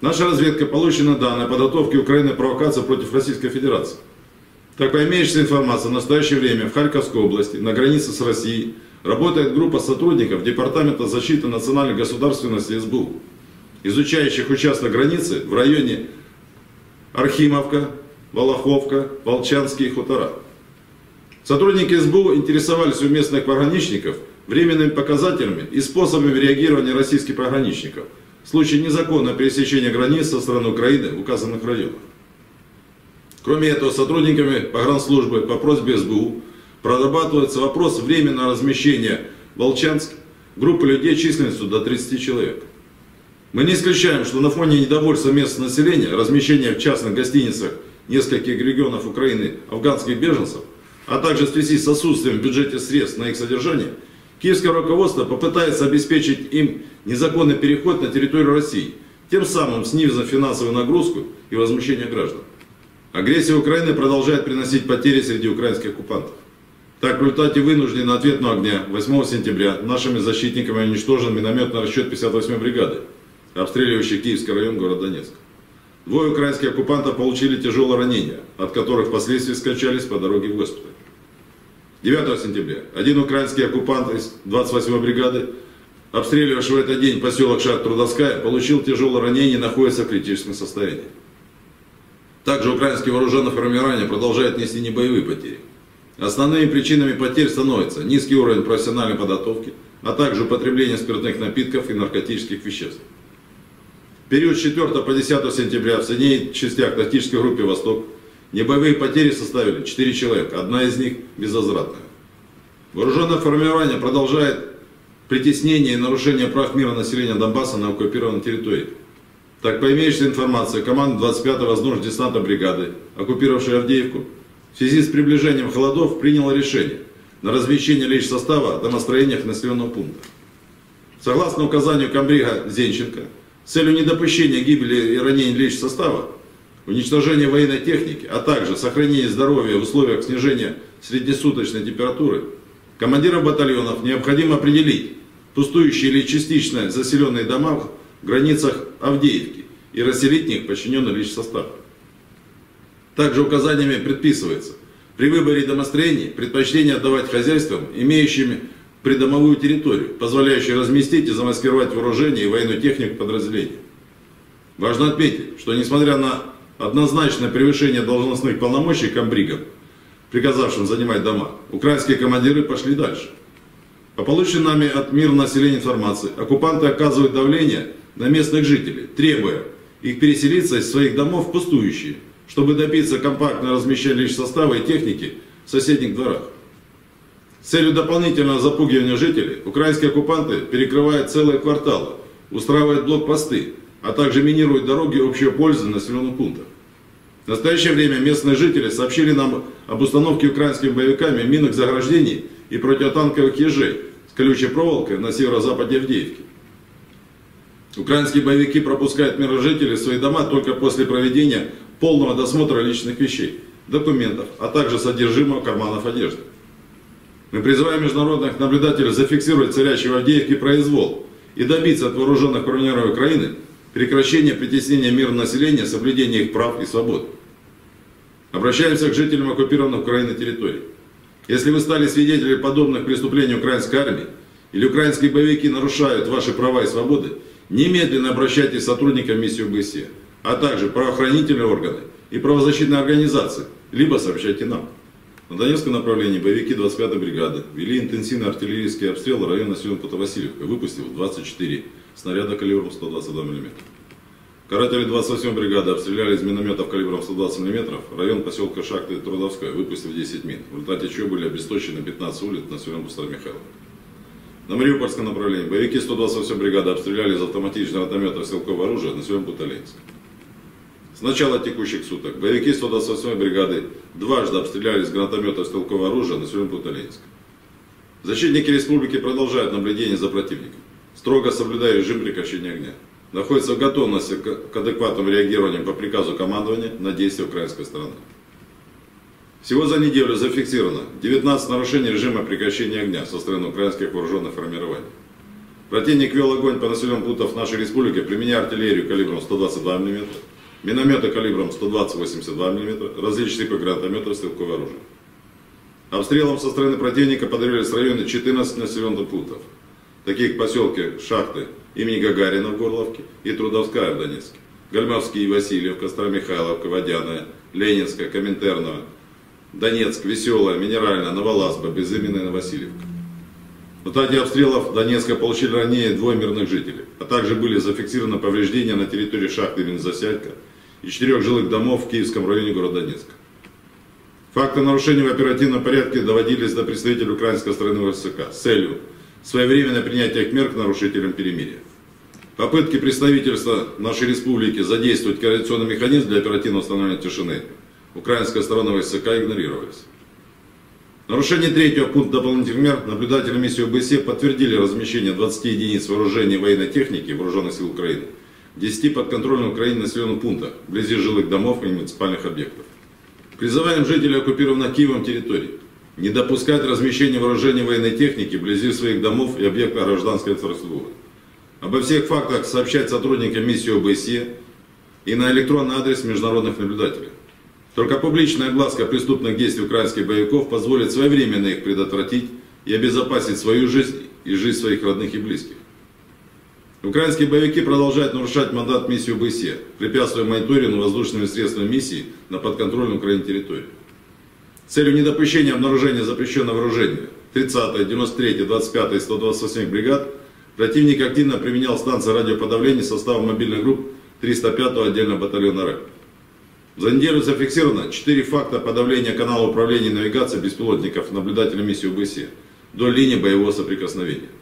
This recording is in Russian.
Наша разведка получена данные о подготовке Украины провокации против Российской Федерации. Так, по имеющейся информации, в настоящее время в Харьковской области, на границе с Россией, работает группа сотрудников Департамента защиты национальной государственности СБУ, изучающих участок границы в районе Архимовка, Волоховка, Волчанские хутора. Сотрудники СБУ интересовались у местных пограничников временными показателями и способами реагирования российских пограничников в случае незаконного пересечения границ со стороны Украины в указанных районах. Кроме этого, сотрудниками погранслужбы по просьбе СБУ прорабатывается вопрос временного размещения в Волчанске группы людей численностью до 30 человек. Мы не исключаем, что на фоне недовольства местного населения размещение в частных гостиницах нескольких регионов Украины афганских беженцев, а также в связи с отсутствием в бюджете средств на их содержание, киевское руководство попытается обеспечить им незаконный переход на территорию России, тем самым снизив финансовую нагрузку и возмущение граждан. Агрессия Украины продолжает приносить потери среди украинских оккупантов. Так, в результате вынужденного ответного огня 8 сентября нашими защитниками уничтожен минометный расчет 58-й бригады, обстреливающий Киевский район города Донецк. Двое украинских оккупантов получили тяжелые ранения, от которых впоследствии скончались по дороге в госпиталь. 9 сентября один украинский оккупант из 28-й бригады, обстреливавший в этот день поселок Шар-Трудовская, получил тяжелое ранение и находится в критическом состоянии. Также украинские вооруженные формирования продолжают нести небоевые потери. Основными причинами потерь становятся низкий уровень профессиональной подготовки, а также употребление спиртных напитков и наркотических веществ. В период с 4 по 10 сентября в соединенных частях тактической группы «Восток» небоевые потери составили 4 человека, одна из них безвозвратная. Вооруженное формирование продолжает притеснение и нарушение прав мирного населения Донбасса на оккупированной территории. Так, по имеющейся информации, команда 25-й воздушно-десантной бригады, оккупировавшая Авдеевку, в связи с приближением холодов приняла решение на размещение личсостава до настроениях населенного пункта. Согласно указанию комбрига Зенченко, с целью недопущения гибели и ранений личсостава, уничтожения военной техники, а также сохранения здоровья в условиях снижения среднесуточной температуры, командирам батальонов необходимо определить пустующие или частично заселенные дома в границах Авдеевки и расселить в них подчиненный личсостав. Также указаниями предписывается при выборе домостроений предпочтение отдавать хозяйствам, имеющим придомовую территорию, позволяющую разместить и замаскировать вооружение и военную технику подразделений. Важно отметить, что несмотря на однозначное превышение должностных полномочий комбригом, приказавшим занимать дома, украинские командиры пошли дальше. По полученной нами от мирного населения информации, оккупанты оказывают давление на местных жителей, требуя их переселиться из своих домов в пустующие, чтобы добиться компактного размещения личсостава и техники в соседних дворах. С целью дополнительного запугивания жителей, украинские оккупанты перекрывают целые кварталы, устраивают блокпосты, а также минируют дороги общего пользования населенных пунктов. В настоящее время местные жители сообщили нам об установке украинскими боевиками минных заграждений и противотанковых ежей с колючей проволокой на северо-западе Авдеевки. Украинские боевики пропускают мирных жителей в свои дома только после проведения полного досмотра личных вещей, документов, а также содержимого карманов одежды. Мы призываем международных наблюдателей зафиксировать царящий в Авдеевке произвол и добиться от вооруженных формирований Украины прекращения притеснения мирного населения, соблюдения их прав и свобод. Обращаемся к жителям оккупированных Украиной территорий. Если вы стали свидетелями подобных преступлений украинской армии или украинские боевики нарушают ваши права и свободы, немедленно обращайтесь к сотрудникам миссии ОБСЕ, а также правоохранительные органы и правозащитные организации, либо сообщайте нам. На Донецком направлении боевики 25-й бригады вели интенсивный артиллерийский обстрел района населенного пункта Васильевка, выпустив 24 снаряда калибром 122 мм. Каратели 28-й бригады обстреляли из минометов калибром 120 мм район поселка Шахты Трудовская, выпустив 10 мин, в результате чего были обесточены 15 улиц населенного пункта Михайловка. На Мариупольском направлении боевики 128-й бригады обстреляли из автоматического гранатомета стрелкового оружия населенного пункта Ленинск. С начала текущих суток боевики 128-й бригады дважды обстреляли из гранатомета стрелкового оружия населенного пункта Ленинск. Защитники республики продолжают наблюдение за противником, строго соблюдая режим прекращения огня. Находятся в готовности к адекватному реагированию по приказу командования на действия украинской стороны. Всего за неделю зафиксировано 19 нарушений режима прекращения огня со стороны украинских вооруженных формирований. Противник вел огонь по населенным пунктам нашей республики, применяя артиллерию калибром 122 мм, минометы калибром 120-82 мм, различные типы гранатометов и стрелковое оружие. Обстрелом со стороны противника подорвались районы 14 населенных пунктов, таких поселки Шахты имени Гагарина в Горловке и Трудовская в Донецке, Гальмовский, Васильевка, Старомихайловка, Водяная, Ленинская, Коминтерново, Донецк, Веселая, Минеральная, Новолазба, Безыменная, Новосильевка. В результате обстрелов Донецка получили ранения двое мирных жителей, а также были зафиксированы повреждения на территории шахты имени Засядько и 4 жилых домов в Киевском районе города Донецка. Факты нарушений в оперативном порядке доводились до представителей украинской стороны ВСК с целью своевременное принятие мер к нарушителям перемирия. Попытки представительства нашей республики задействовать координационный механизм для оперативного установления тишины украинской стороны ВСК игнорировались. В нарушении третьего пункта дополнительных мер наблюдатели миссии ОБСЕ подтвердили размещение 20 единиц вооружения и военной техники Вооруженных сил Украины в 10 подконтрольных Украине населенных пунктах, вблизи жилых домов и муниципальных объектов. Призываем жителей оккупированных Киевом территорий не допускать размещения вооружения и военной техники вблизи своих домов и объектов гражданской инфраструктуры. Обо всех фактах сообщать сотрудникам миссии ОБСЕ и на электронный адрес международных наблюдателей. Только публичная огласка преступных действий украинских боевиков позволит своевременно их предотвратить и обезопасить свою жизнь и жизнь своих родных и близких. Украинские боевики продолжают нарушать мандат миссии ОБСЕ, препятствуя мониторингу воздушными средствами миссии на подконтрольной Украине территории. С целью недопущения обнаружения запрещенного вооружения 30-й, 93-й, 25-й и 128-й бригад противник активно применял станции радиоподавления составом мобильных групп 305-го отдельного батальона РЭП. За неделю зафиксировано 4 факта подавления канала управления и навигации беспилотников наблюдателей миссии ОБСЕ до линии боевого соприкосновения.